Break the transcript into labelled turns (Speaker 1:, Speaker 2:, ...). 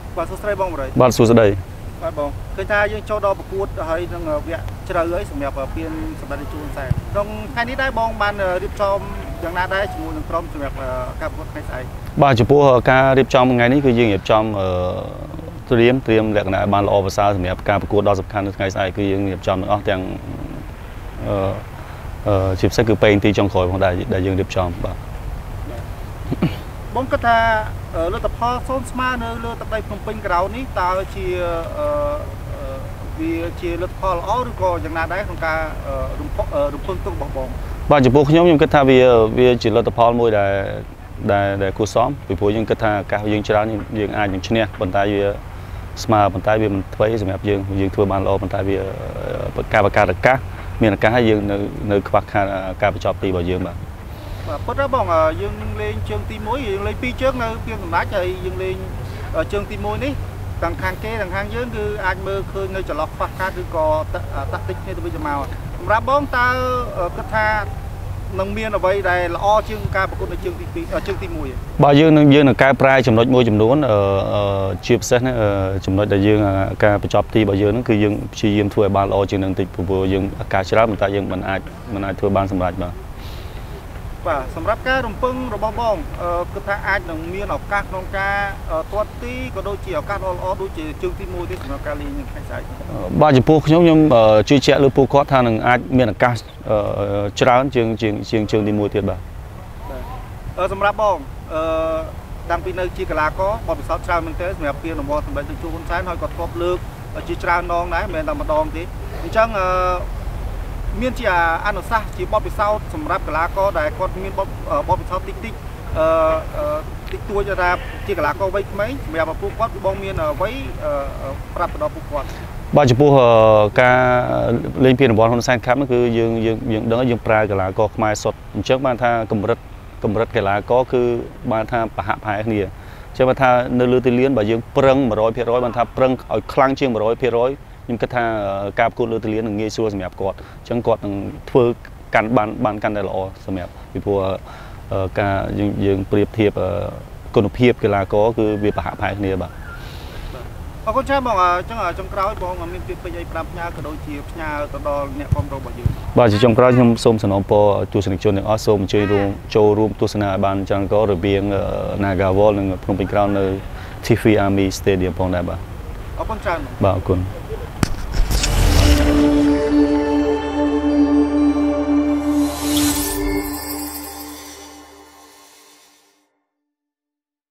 Speaker 1: បាទសួស្ដីបងបរិយ
Speaker 2: បាទសួស្ដី
Speaker 1: បាទបងឃើញថាយើងចូលដល់ប្រកួតហើយនឹងវគ្គជ្រៅហើយសម្រាប់ពានសម្ដេចនាយកជួនសែនក្នុងថ្ងៃនេះដែរបងបានរៀបចំយ៉ាងណាដែរជាមួយនឹងក្រុមសម្រាប់ការប្រកួតថ្ងៃស្អែក
Speaker 2: បាទចំពោះការរៀបចំថ្ងៃនេះគឺយើងរៀបចំត្រៀមលក្ខណៈបានល្អប្រសើរសម្រាប់ការប្រកួតដ៏សំខាន់នៅថ្ងៃស្អែកគឺយើងរៀបចំទាំងអស់ទាំងជាពិសេសគឺពេញទីចុងក្រោយផងដែរដែលយើងរៀបចំបាទ
Speaker 1: បងគិតថាលទ្ធផលសូនស្មើនៅលើទឹកដីភ្នំពេញក្រៅនេះតើជាវាជាលទ្ធផលល្អឬក៏យ៉ាងណាដែរក្នុងការរំពឹងទុករបស់បង
Speaker 2: បាទចំពោះខ្ញុំគិតថាវាជាលទ្ធផលមួយដែលគួរសមពីព្រោះយើងគិតថាឱកាសយើងច្រើនយើងអាចនឹងឈ្នះប៉ុន្តែវាស្មើប៉ុន្តែវាមិនធ្វើសម្រាប់យើងធ្វើបានល្អប៉ុន្តែវាការបង្កើតឱកាសមានឱកាសហើយយើងនៅខ្វះខាតការបញ្ចប់ទីរបស់យើងបាទ
Speaker 1: ប៉ុន្តែបងយើងលេងជើងទី1យើងលេង2ជើងនៅពានសម្ដេចហើយយើងលេងជើងទី1នេះទាំងខាងគេទាំងខាងយើងគឺអាចមើលឃើញនៅចន្លោះខ្វះខាតឬក៏តាក់ទិចគ្នាទៅវិញទៅមកសម្រាប់បងតើគិតថានឹងមានអ្វីដែលល្អជាងការប្រកួតនៅជើងទី2ជើងទី1
Speaker 2: បាទយើងនឹងកែប្រែចំណុចមួយចំនួនជាពិសេសចំណុចដែលយើងការបញ្ចប់ទីរបស់យើងហ្នឹងគឺយើងព្យាយាមធ្វើឲ្យបានល្អជាងនឹងតិចព្រោះយើងឱកាសច្រើនប៉ុន្តែយើងមិនអាចធ្វើបានសម្រេចបាទ
Speaker 1: សម្រាប់ការរំពឹងរបស់បងគិតថាអាចនឹងមានឱកាសក្នុងការទាត់ទីក៏ដូចជាឱកាសល្អដូចជាជើងទី1ទេសម្រាប់ការលេងនៅថ្ងៃស្អែក
Speaker 2: បាទចំពោះខ្ញុំជឿជាក់លើពួកគាត់ថានឹងអាចមានឱកាសច្រើនជាងជើងទី1ទៀតបាទ
Speaker 1: សម្រាប់បងតាំងពីនៅជាកីឡាករបទពិសោធន៍ច្រើនមែនទែនសម្រាប់ពានរង្វាន់សម្ដេចនាយកជួនហ៊ុនសែនហើយក៏ធ្លាប់លើកជាច្រើនដងដែរមិនមែនតែម្ដងទេអញ្ចឹងមានជាអនុសាសន៍ជាបទពិសោធន៍សម្រាប់កីឡាករដែលគាត់មានបទពិសោធន៍តិចតួចថាជាកីឡាករវ័យក្មេងសម្រាប់ពួកគាត់បងមានអ្វីប្រាប់ទៅដល់ពួកគាត់
Speaker 2: បាទចំពោះការលេងពានរង្វាន់ហ៊ុនសែនខាប់នោះគឺយើងដឹងយើងប្រើកីឡាករខ្មែរសុទ្ធអញ្ចឹងបានថាកម្រិតកីឡាករគឺបានថាប្រហាក់ប្រហែលគ្នាអញ្ចឹងបានថានៅលើទីលានបើយើងប្រឹង 100% បានថាប្រឹងឲ្យខ្លាំងជាង 100%ខ្ញុំគិតថាការប្រកួតលើទីលាននឹងងាយស្រួលសម្រាប់គាត់អញ្ចឹងគាត់នឹងធ្វើកាន់បានកាន់តែល្អសម្រាប់ពីព្រោះការយើងប្រៀបធៀបគុណភាពកីឡាករគឺវាប្រហាក់ប្រហែលគ្នាបាទ
Speaker 1: អរគុណច្រើនបងអញ្ចឹងចុងក្រោយបងមានពាក្យពេចន៍អីប្រាប់ផ្ញើក៏ដូចជាផ្ញើទៅដល់អ្នកគាំទ្ររបស់យើង
Speaker 2: បាទជាចុងក្រោយខ្ញុំសូមសំណូមពរទស្សនិកជនទាំងអស់សូមអញ្ជើញចូលរួមទស្សនាឲ្យបានច្រើនក៏រវាង Nagawal និងភ្នំពេញក្រោននៅ TV Army Stadium ផងដែរបាទ
Speaker 1: អរគុណច្រើន
Speaker 2: បាទអរគុណ